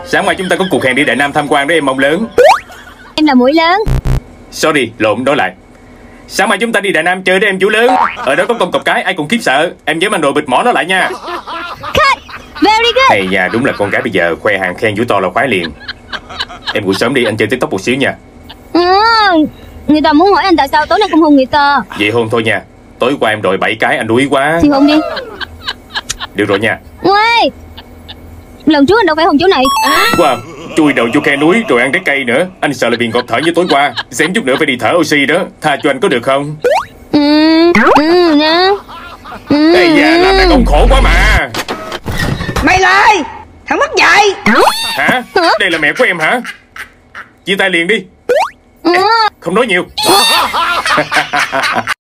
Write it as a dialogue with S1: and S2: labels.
S1: Sáng mai chúng ta có cuộc hẹn đi Đại Nam tham quan đó em mong lớn.
S2: Em là mũi lớn.
S1: Sorry, lộn nói lại. Sáng mai chúng ta đi Đại Nam chơi đó em chủ lớn. Ở đó có con cọp cái ai cũng khiếp sợ. Em nhớ mang đồ bịt mỏ nó lại nha.
S2: Cut. Very good.
S1: Hay nha, đúng là con gái bây giờ khoe hàng khen vũ to là khoái liền. Em ngủ sớm đi, anh chơi TikTok một xíu nha.
S2: Người ta muốn hỏi anh tại sao tối nay không hôn người ta.
S1: Vậy hôn thôi nha. Tối qua em đòi 7 cái anh đuối quá.
S2: Thì hôn đi.
S1: Được rồi nha.
S2: Uầy, lần trước anh đâu phải hôn chỗ này.
S1: Wow, chui đầu vô khe núi rồi ăn trái cây nữa. Anh sợ là bị ngộp thở như tối qua. Xém chút nữa phải đi thở oxy đó. Tha cho anh có được không? Ây da, làm này con khổ quá mà.
S3: Mày lại thằng mất dạy.
S1: Hả? Đây là mẹ của em hả? Chia tay liền đi. Không nói nhiều.